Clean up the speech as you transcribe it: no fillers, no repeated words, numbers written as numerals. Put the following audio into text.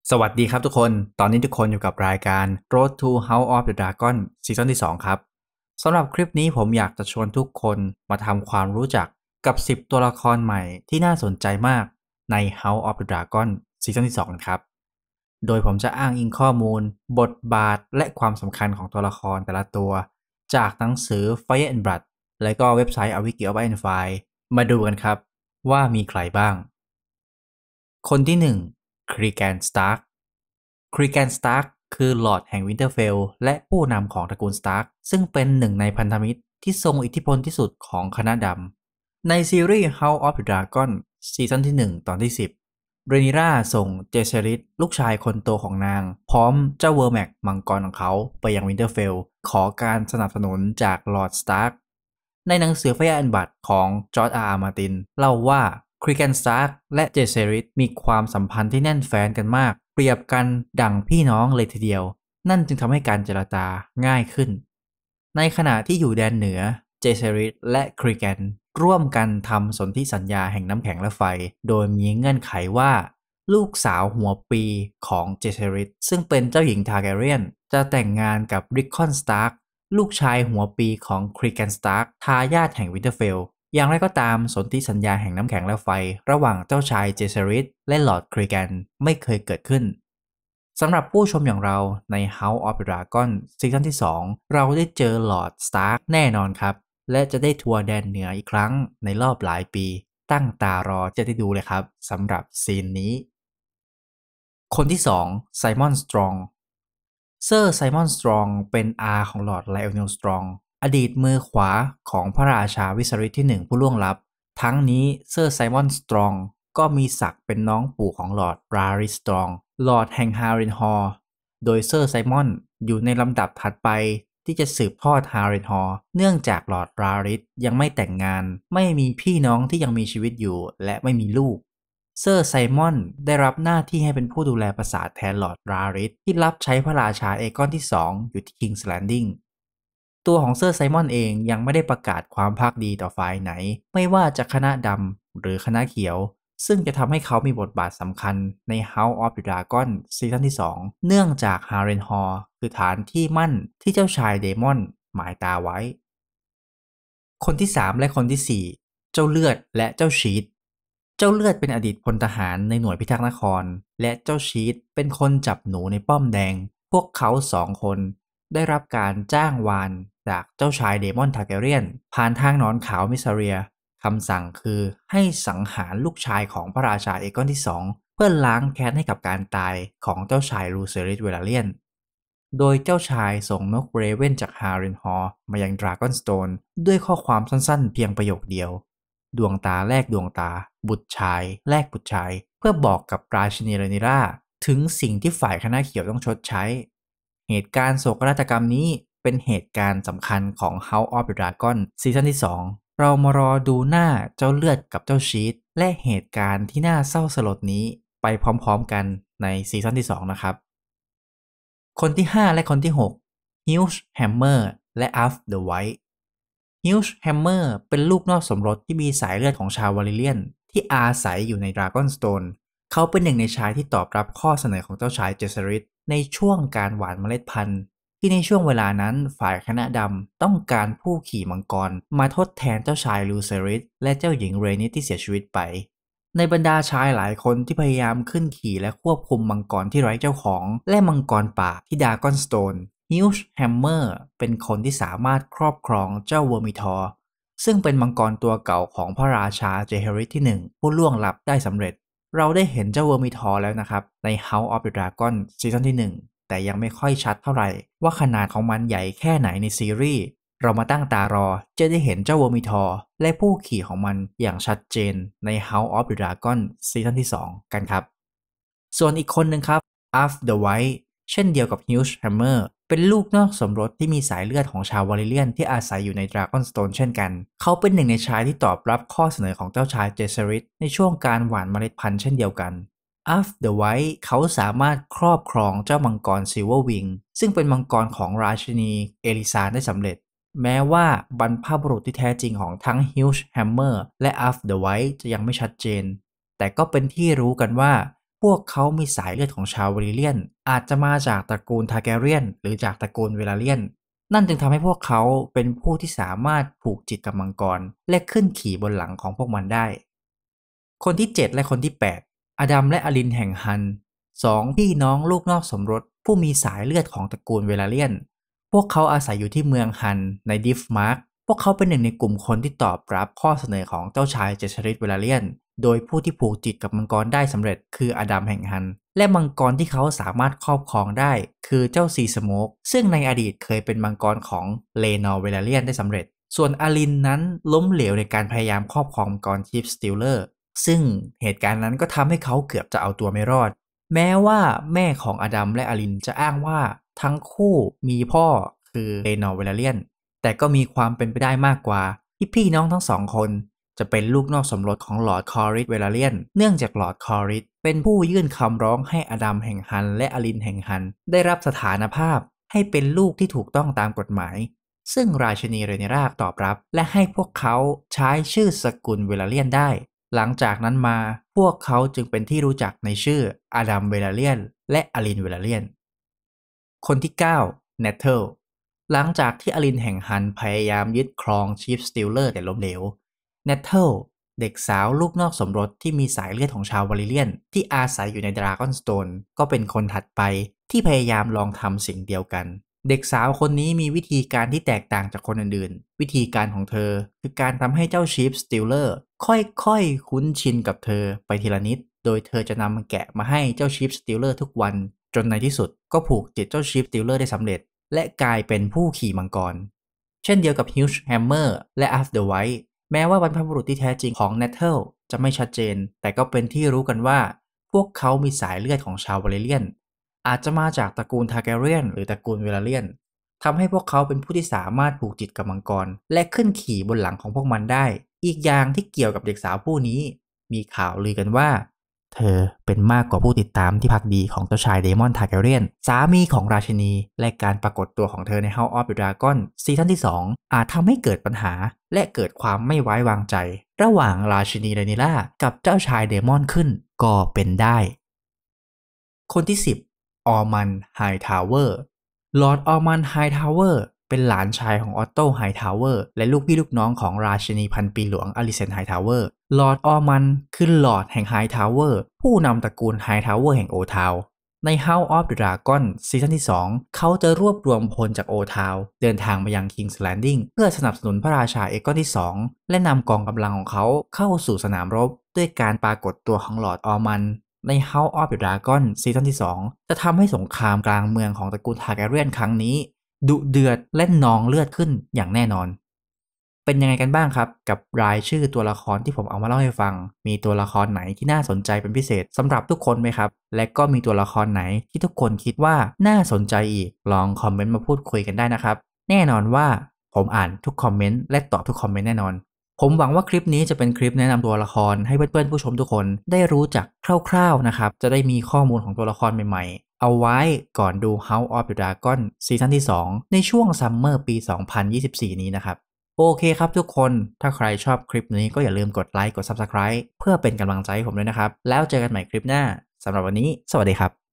สวัสดีครับทุกคน ตอนนี้ทุกคนอยู่กับรายการ Road to House of the Dragon ซีซั่นที่2ครับสำหรับคลิปนี้ผมอยากจะชวนทุกคนมาทำความรู้จักกับ10ตัวละครใหม่ที่น่าสนใจมากใน House of the Dragon ซีซั่นที่2กันครับโดยผมจะอ้างอิงข้อมูลบทบาทและความสำคัญของตัวละครแต่ละตัวจากหนังสือ Fire and Blood และก็เว็บไซต์ A Wiki of Iron and Fire มาดูกันครับว่ามีใครบ้าง คนที่1ครีแกนสตาร์กครีแกนสตาร์กคือลอร์ดแห่งวินเทอร์เฟลและผู้นำของตระกูลสตาร์กซึ่งเป็นหนึ่งในพันธมิตรที่ทรงอิทธิพลที่สุดของคณะดำในซีรีส์ House of the Dragon ซีซั่นที่1ตอนที่10เรนิราส่งเจเซริสลูกชายคนโตของนางพร้อมเจ้าเวอร์แม็กมังกรของเขาไปยังวินเทอร์เฟลขอการสนับสนุนจากลอร์ดสตาร์กในหนังสือไฟอันบัตของจอร์จอาร์มาร์ตินเล่าว่าคริแกนสตาร์กและเจเซริสมีความสัมพันธ์ที่แน่นแฟ้นกันมากเปรียบกันดั่งพี่น้องเลยทีเดียวนั่นจึงทำให้การเจรจาง่ายขึ้นในขณะที่อยู่แดนเหนือเจเซริสและคริแกนร่วมกันทำสนธิสัญญาแห่งน้ำแข็งและไฟโดยมีเงื่อนไขว่าลูกสาวหัวปีของเจเซริสซึ่งเป็นเจ้าหญิงทาร์แกเรียนจะแต่งงานกับริคคอนสตาร์กลูกชายหัวปีของคริแกนสตาร์กทายาทแห่งวินเทอร์เฟลอย่างไรก็ตามสนธิสัญญาแห่งน้ำแข็งและไฟระหว่างเจ้าชายเจเซริสและลอร์ดคริแกนไม่เคยเกิดขึ้นสำหรับผู้ชมอย่างเราใน House of the Dragon ซีซั่นที่2เราได้เจอลอร์ดสตาร์กแน่นอนครับและจะได้ทัวร์แดนเหนืออีกครั้งในรอบหลายปีตั้งตารอจะได้ดูเลยครับสำหรับซีนนี้คนที่2ไซมอนสตรองเซอร์ไซมอนสตรองเป็นอาของลอร์ดไลออนิลสตรองอดีตมือขวาของพระราชาวิสริตที่1ผู้ล่วงลับทั้งนี้เซอร์ไซมอนสตรองก็มีศักดิ์เป็นน้องปู่ของลอร์ดราริสตรองลอร์ดแห่งฮารินฮอร์โดยเซอร์ไซมอนอยู่ในลำดับถัดไปที่จะสืบทอดฮารินฮอร์เนื่องจากลอร์ดราริสยังไม่แต่งงานไม่มีพี่น้องที่ยังมีชีวิตอยู่และไม่มีลูกเซอร์ไซมอนได้รับหน้าที่ให้เป็นผู้ดูแลปราสาทแทนลอร์ดราริสที่รับใช้พระราชาเอกอนที่2อยู่ที่คิงส์แลนดิงตัวของเซอร์ไซมอนเองยังไม่ได้ประกาศความภักดีต่อฝ่ายไหนไม่ว่าจะคณะดำหรือคณะเขียวซึ่งจะทำให้เขามีบทบาทสำคัญใน House of the Dragon ซีซั่นที่2เนื่องจากฮาเรนฮอร์คือฐานที่มั่นที่เจ้าชายเดมอนหมายตาไว้คนที่3และคนที่4เจ้าเลือดและเจ้าชีตเจ้าเลือดเป็นอดีตพลทหารในหน่วยพิทักษ์นครและเจ้าชีตเป็นคนจับหนูในป้อมแดงพวกเขา2คนได้รับการจ้างวานจากเจ้าชายเดมอนทาร์แกเรียนผ่านทางหนอนขาวมิสเรียคำสั่งคือให้สังหารลูกชายของพระราชาเอกอนที่2เพื่อล้างแค้นให้กับการตายของเจ้าชายลูเซริสเวลาเลียนโดยเจ้าชายส่งนกเรเว่นจากฮารินฮอร์มายังดราก้อนสโตนด้วยข้อความสั้นๆเพียงประโยคเดียวดวงตาแลกดวงตาบุตรชายแลกบุตรชายเพื่อบอกกับราชินีเรนิราถึงสิ่งที่ฝ่ายคณะเขียวต้องชดใช้เหตุการณ์โศกนาฏกรรมนี้เป็นเหตุการณ์สำคัญของ House of the Dragon ซีซั่นที่2เรามารอดูหน้าเจ้าเลือดกับเจ้าชีตและเหตุการณ์ที่น่าเศร้าสลดนี้ไปพร้อมๆกันในซีซั่นที่2นะครับคนที่5และคนที่6 Huge Hammer และ Ulf the White Huge Hammer เป็นลูกนอกสมรสที่มีสายเลือดของชาววาลิเลียนที่อาศัยอยู่ใน Dragonstone เขาเป็นหนึ่งในชายที่ตอบรับข้อเสนอของเจ้าชายเจสริสในช่วงการหว่านเมล็ดพันธุ์ที่ในช่วงเวลานั้นฝ่ายคณะดำต้องการผู้ขี่มังกรมาทดแทนเจ้าชายลูเซริสและเจ้าหญิงเรนิสที่เสียชีวิตไปในบรรดาชายหลายคนที่พยายามขึ้นขี่และควบคุมมังกรที่ไร้เจ้าของและมังกรป่าที่ดากอนสโตนฮิวช์แฮมเมอร์เป็นคนที่สามารถครอบครองเจ้าเวอร์มิทอร์ซึ่งเป็นมังกรตัวเก่าของพระราชาเจเฮริสที่1ผู้ล่วงลับได้สำเร็จเราได้เห็นเจ้าเวอร์มิทอร์แล้วนะครับใน House of the Dragon ซีซั่นที่1แต่ยังไม่ค่อยชัดเท่าไหร่ว่าขนาดของมันใหญ่แค่ไหนในซีรีส์เรามาตั้งตารอจะได้เห็นเจ้าเวอร์มิทอร์และผู้ขี่ของมันอย่างชัดเจนใน House of the Dragon ซีซั่นที่2กันครับส่วนอีกคนหนึ่งครับ Ulf the White เช่นเดียวกับ Huge Hammer เป็นลูกนอกสมรสที่มีสายเลือดของชาววาลิเลียนที่อาศัยอยู่ใน Dragonstone เช่นกันเขาเป็นหนึ่งในชายที่ตอบรับข้อเสนอของเจ้าชายเจเซริสในช่วงการหว่านเมล็ดพันธุ์เช่นเดียวกัน Ulf the White เขาสามารถครอบครองเจ้ามังกร Silver Wing ซึ่งเป็นมังกรของราชินีเอลิซาได้สำเร็จแม้ว่าบรรพบุรุษที่แท้จริงของทั้ง Huge Hammer และ Ulf the White จะยังไม่ชัดเจนแต่ก็เป็นที่รู้กันว่าวกเขามีสายเลือดของชาวเวลิเลียนอาจจะมาจากตระกูลทาร์แกเรียนหรือจากตระกูลเวลาเลียนนั่นจึงทำให้พวกเขาเป็นผู้ที่สามารถผูกจิตกับมังกรและขึ้นขี่บนหลังของพวกมันได้คนที่7และคนที่8อดัมและอลินแห่งฮัน2พี่น้องลูกนอกสมรสผู้มีสายเลือดของตระกูลเวลาเลียนพวกเขาอาศัยอยู่ที่เมืองฮันในดิฟมาร์กพวกเขาเป็นหนึ่งในกลุ่มคนที่ตอบรับข้อเสนอของเจ้าชายเจชริตเวลาเลียนโดยผู้ที่ผูกจิตกับมังกรได้สำเร็จคืออดัมแห่งฮันและมังกรที่เขาสามารถครอบครองได้คือเจ้าซีสโมกซึ่งในอดีตเคยเป็นมังกรของเลนอร์เวลาเลียนได้สำเร็จส่วนอลินนั้นล้มเหลวในการพยายามครอบครองมังกรชีฟสติลเลอร์ซึ่งเหตุการณ์นั้นก็ทำให้เขาเกือบจะเอาตัวไม่รอดแม้ว่าแม่ของอดัมและอลินจะอ้างว่าทั้งคู่มีพ่อคือเลนอร์เวลาเลียนแต่ก็มีความเป็นไปได้มากกว่าที่พี่น้องทั้งสองคนจะเป็นลูกนอกสมรสของลอร์ดคอริสเวลาเลียนเนื่องจากลอร์ดคอริสเป็นผู้ยื่นคำร้องให้อดัมแห่งฮันและอลินแห่งฮันได้รับสถานภาพให้เป็นลูกที่ถูกต้องตามกฎหมายซึ่งราชินีเรเนราตอบรับและให้พวกเขาใช้ชื่อสกุลเวลาเลียนได้หลังจากนั้นมาพวกเขาจึงเป็นที่รู้จักในชื่ออดัมเวลาเลียนและอลินเวลาเลียนคนที่9เนเธอร์หลังจากที่อลินแห่งฮันพยายามยึดครองชีฟสติลเลอร์แต่ล้มเหลวเนเธอร์เด็กสาวลูกนอกสมรสที่มีสายเลือดของชาววาลิเลียนที่อาศัยอยู่ในดราก้อนสโตนก็เป็นคนถัดไปที่พยายามลองทำสิ่งเดียวกันเด็กสาวคนนี้มีวิธีการที่แตกต่างจากคนอื่นๆวิธีการของเธอคือการทำให้เจ้าชีฟสติลเลอร์ค่อยๆคุ้นชินกับเธอไปทีละนิดโดยเธอจะนำแกะมาให้เจ้าชีฟสติลเลอร์ทุกวันจนในที่สุดก็ผูกจิตเจ้าชีฟสติลเลอร์ได้สำเร็จและกลายเป็นผู้ขี่มังกรเช่นเดียวกับฮิวจ์แฮมเมอร์และอัฟเดอะไวท์แม้ว่าบรรพบุรุษที่แท้จริงของเนเธอร์จะไม่ชัดเจนแต่ก็เป็นที่รู้กันว่าพวกเขามีสายเลือดของชาววาเลเลียนอาจจะมาจากตระกูลทาร์แกเรียนหรือตระกูลเวลาเลียนทำให้พวกเขาเป็นผู้ที่สามารถผูกจิตกับมังกรและขึ้นขี่บนหลังของพวกมันได้อีกอย่างที่เกี่ยวกับเด็กสาวผู้นี้มีข่าวลือกันว่าเธอเป็นมากกว่าผู้ติดตามที่ภักดีของเจ้าชายเดมอนทาร์แกเรียนสามีของราชินีและการปรากฏตัวของเธอใน House of the Dragon ซีซั่นที่2อาจทำให้เกิดปัญหาและเกิดความไม่ไว้วางใจระหว่างราชินีเรนิล่ากับเจ้าชายเดมอนขึ้นก็เป็นได้คนที่10ออร์มันไฮทาวเวอร์ลอร์ดออร์มันไฮทาวเวอร์เป็นหลานชายของออตโตไฮทาวเวอร์และลูกพี่ลูกน้องของราชินีพันปีหลวงอลิเซนไฮทาวเวอร์ลอร์ดออร์มันคือลอร์ดแห่งไฮทาวเวอร์ผู้นำตระกูลไฮทาวเวอร์แห่งโอทาวใน House of the Dragon ซีซั่นที่2เขาจะรวบรวมพลจากโอทาวเดินทางมายัง King's Landing เพื่อสนับสนุนพระราชาเอกอนที่2และนำกองกำลังของเขาเข้าสู่สนามรบด้วยการปรากฏตัวของลอร์ดออร์มันใน House of the Dragon ซีซั่นที่2จะทำให้สงครามกลางเมืองของตระกูลทาร์แกเรียนครั้งนี้ดุเดือดและนองเลือดขึ้นอย่างแน่นอนเป็นยังไงกันบ้างครับกับรายชื่อตัวละครที่ผมเอามาเล่าให้ฟังมีตัวละครไหนที่น่าสนใจเป็นพิเศษสำหรับทุกคนไหมครับและก็มีตัวละครไหนที่ทุกคนคิดว่าน่าสนใจอีกลองคอมเมนต์มาพูดคุยกันได้นะครับแน่นอนว่าผมอ่านทุกคอมเมนต์และตอบทุกคอมเมนต์แน่นอนผมหวังว่าคลิปนี้จะเป็นคลิปแนะนำตัวละครให้เพื่อนๆผู้ชมทุกคนได้รู้จักคร่าวๆนะครับจะได้มีข้อมูลของตัวละครใหม่ๆเอาไว้ก่อนดู House of the Dragon ซีซั่นที่2ในช่วงซัมเมอร์ปี2024นี้นะครับโอเคครับทุกคนถ้าใครชอบคลิปนี้ก็อย่าลืมกดไลค์กด Subscribe เพื่อเป็นกำลังใจให้ผมด้วยนะครับแล้วเจอกันใหม่คลิปหน้าสำหรับวันนี้สวัสดีครับ